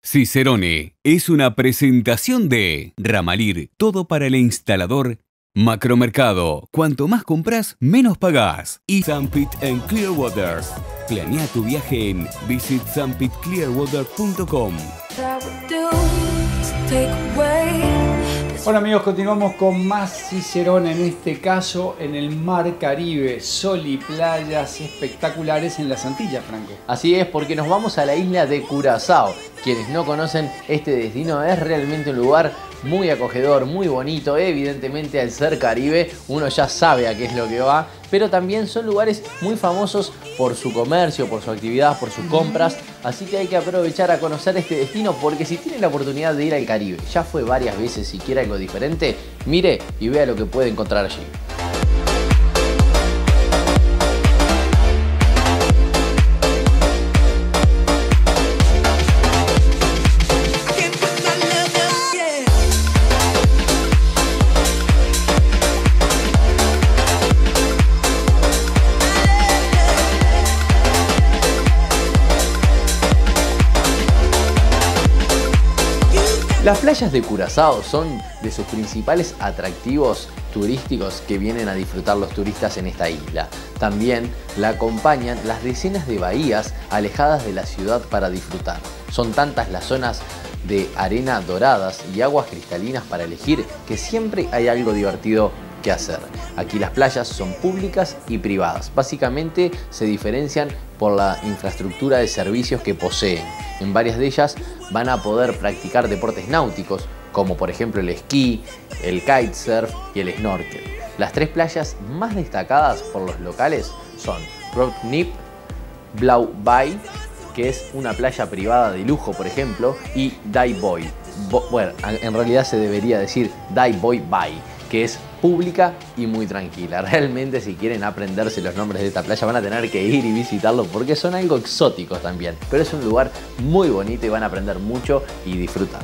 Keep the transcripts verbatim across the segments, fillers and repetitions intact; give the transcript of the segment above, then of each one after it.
Cicerone es una presentación de Ramalir, todo para el instalador. Macromercado, cuanto más compras, menos pagás. Y Sunpit en Clearwater. Planea tu viaje en visit sunpit clearwater punto com. Bueno amigos, continuamos con más Cicerone, en este caso en el Mar Caribe, sol y playas espectaculares en las Antillas, Franco. Así es, porque nos vamos a la isla de Curazao. Quienes no conocen este destino, es realmente un lugar muy acogedor, muy bonito. Evidentemente al ser Caribe uno ya sabe a qué es lo que va, pero también son lugares muy famosos por su comercio, por su actividad, por sus compras. Así que hay que aprovechar a conocer este destino, porque si tienen la oportunidad de ir al Caribe, ya fue varias veces y quiere algo diferente, mire y vea lo que puede encontrar allí. Las playas de Curazao son de sus principales atractivos turísticos que vienen a disfrutar los turistas en esta isla. También la acompañan las decenas de bahías alejadas de la ciudad para disfrutar. Son tantas las zonas de arena doradas y aguas cristalinas para elegir que siempre hay algo divertido que hacer. Aquí las playas son públicas y privadas. Básicamente se diferencian por la infraestructura de servicios que poseen. En varias de ellas van a poder practicar deportes náuticos, como por ejemplo el esquí, el kitesurf y el snorkel. Las tres playas más destacadas por los locales son Rocknip, Blau Bay, que es una playa privada de lujo, por ejemplo, y Dive Boy. Bo bueno, en realidad se debería decir Dive Boy Bay, que es pública y muy tranquila. Realmente, si quieren aprenderse los nombres de esta playa, van a tener que ir y visitarlo, porque son algo exóticos también. Pero es un lugar muy bonito y van a aprender mucho y disfrutar.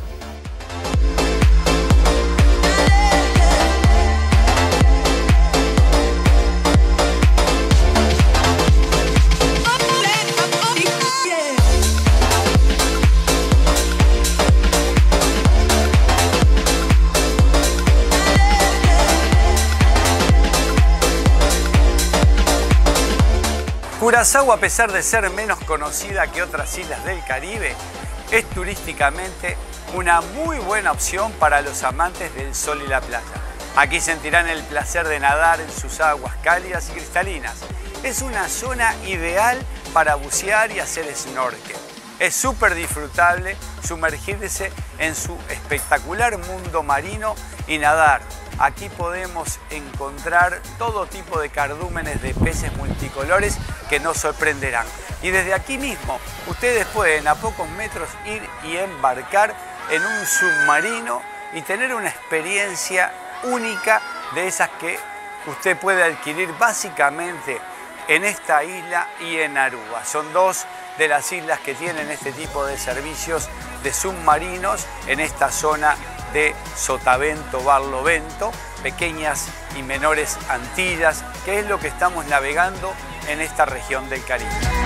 Curazao, a pesar de ser menos conocida que otras islas del Caribe, es turísticamente una muy buena opción para los amantes del sol y la playa. Aquí sentirán el placer de nadar en sus aguas cálidas y cristalinas. Es una zona ideal para bucear y hacer snorkel. Es súper disfrutable sumergirse en su espectacular mundo marino y nadar. Aquí podemos encontrar todo tipo de cardúmenes de peces multicolores que nos sorprenderán. Y desde aquí mismo ustedes pueden a pocos metros ir y embarcar en un submarino y tener una experiencia única de esas que usted puede adquirir básicamente en esta isla y en Aruba. Son dos de las islas que tienen este tipo de servicios de submarinos en esta zona de Sotavento, Barlovento, pequeñas y menores Antillas, que es lo que estamos navegando en esta región del Caribe.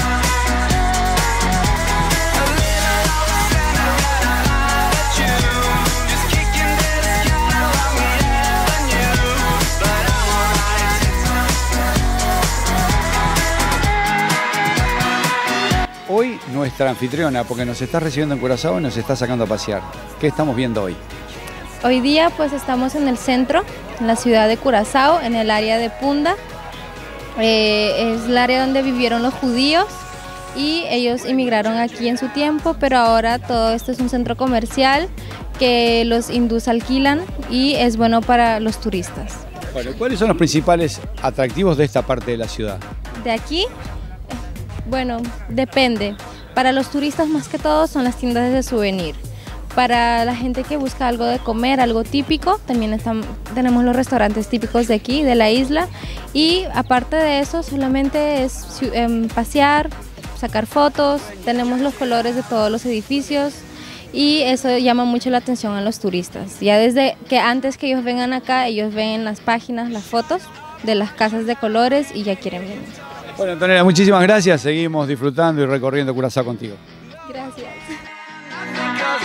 Hoy nuestra anfitriona, porque nos está recibiendo en Curazao y nos está sacando a pasear. ¿Qué estamos viendo hoy? Hoy día pues estamos en el centro, en la ciudad de Curazao, en el área de Punda. Eh, es el área donde vivieron los judíos y ellos inmigraron aquí en su tiempo, pero ahora todo esto es un centro comercial que los hindús alquilan y es bueno para los turistas. Bueno, ¿cuáles son los principales atractivos de esta parte de la ciudad? De aquí, bueno, depende. Para los turistas más que todo son las tiendas de souvenir. Para la gente que busca algo de comer, algo típico, también están, tenemos los restaurantes típicos de aquí, de la isla. Y aparte de eso, solamente es eh, pasear, sacar fotos, tenemos los colores de todos los edificios y eso llama mucho la atención a los turistas. Ya desde que antes que ellos vengan acá, ellos ven en las páginas las fotos de las casas de colores y ya quieren venir. Bueno, Antonella, muchísimas gracias. Seguimos disfrutando y recorriendo Curazao contigo. Gracias.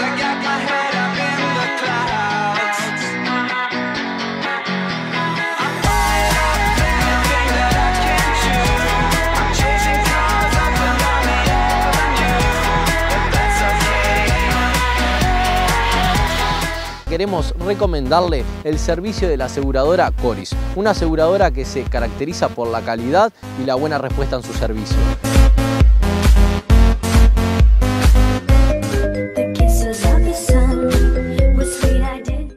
queremos recomendarle el servicio de la aseguradora Coris, una aseguradora que se caracteriza por la calidad y la buena respuesta en su servicio.